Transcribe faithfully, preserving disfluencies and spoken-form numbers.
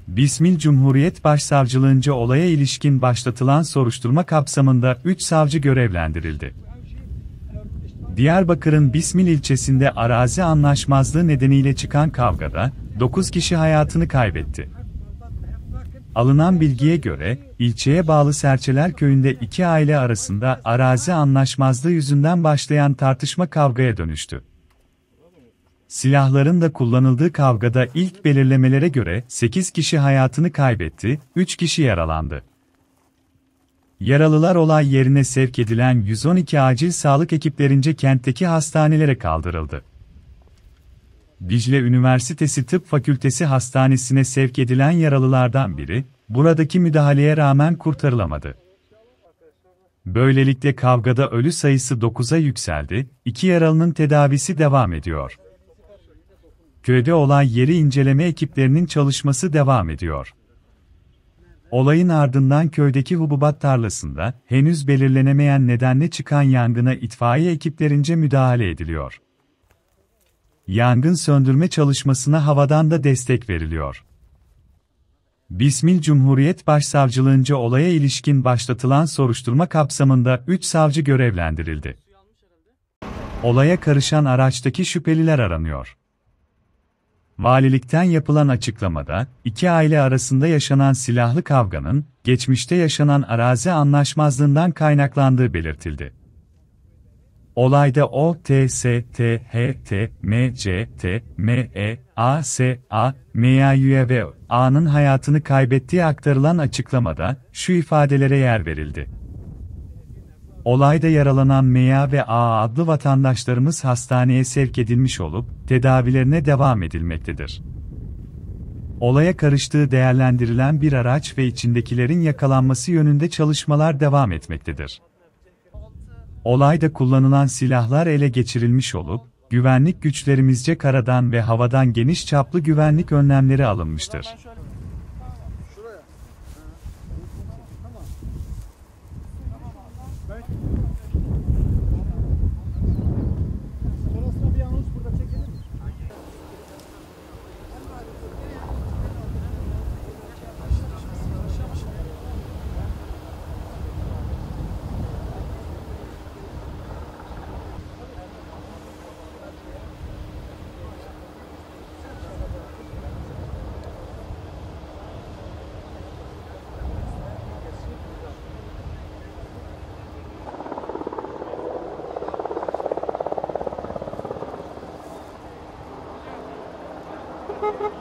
Bismil Cumhuriyet Başsavcılığınca olaya ilişkin başlatılan soruşturma kapsamında üç savcı görevlendirildi. Diyarbakır'ın Bismil ilçesinde arazi anlaşmazlığı nedeniyle çıkan kavgada dokuz kişi hayatını kaybetti. Alınan bilgiye göre, ilçeye bağlı Serçeler köyünde iki aile arasında arazi anlaşmazlığı yüzünden başlayan tartışma kavgaya dönüştü. Silahların da kullanıldığı kavgada ilk belirlemelere göre sekiz kişi hayatını kaybetti, üç kişi yaralandı. Yaralılar olay yerine sevk edilen yüz on iki acil sağlık ekiplerince kentteki hastanelere kaldırıldı. Dicle Üniversitesi Tıp Fakültesi Hastanesi'ne sevk edilen yaralılardan biri, buradaki müdahaleye rağmen kurtarılamadı. Böylelikle kavgada ölü sayısı dokuza yükseldi, iki yaralının tedavisi devam ediyor. Köyde olay yeri inceleme ekiplerinin çalışması devam ediyor. Olayın ardından köydeki hububat tarlasında, henüz belirlenemeyen nedenle çıkan yangına itfaiye ekiplerince müdahale ediliyor. Yangın söndürme çalışmasına havadan da destek veriliyor. Bismil Cumhuriyet Başsavcılığınca olaya ilişkin başlatılan soruşturma kapsamında üç savcı görevlendirildi. Olaya karışan araçtaki şüpheliler aranıyor. Valilikten yapılan açıklamada, iki aile arasında yaşanan silahlı kavganın, geçmişte yaşanan arazi anlaşmazlığından kaynaklandığı belirtildi. Olayda O, T, S, T, H, T, M, C, T, M, E, A, S, A, M, A, Y ve A'nın hayatını kaybettiği aktarılan açıklamada, şu ifadelere yer verildi. Olayda yaralanan M A ve A adlı vatandaşlarımız hastaneye sevk edilmiş olup, tedavilerine devam edilmektedir. Olaya karıştığı değerlendirilen bir araç ve içindekilerin yakalanması yönünde çalışmalar devam etmektedir. Olayda kullanılan silahlar ele geçirilmiş olup, güvenlik güçlerimizce karadan ve havadan geniş çaplı güvenlik önlemleri alınmıştır. Thank you.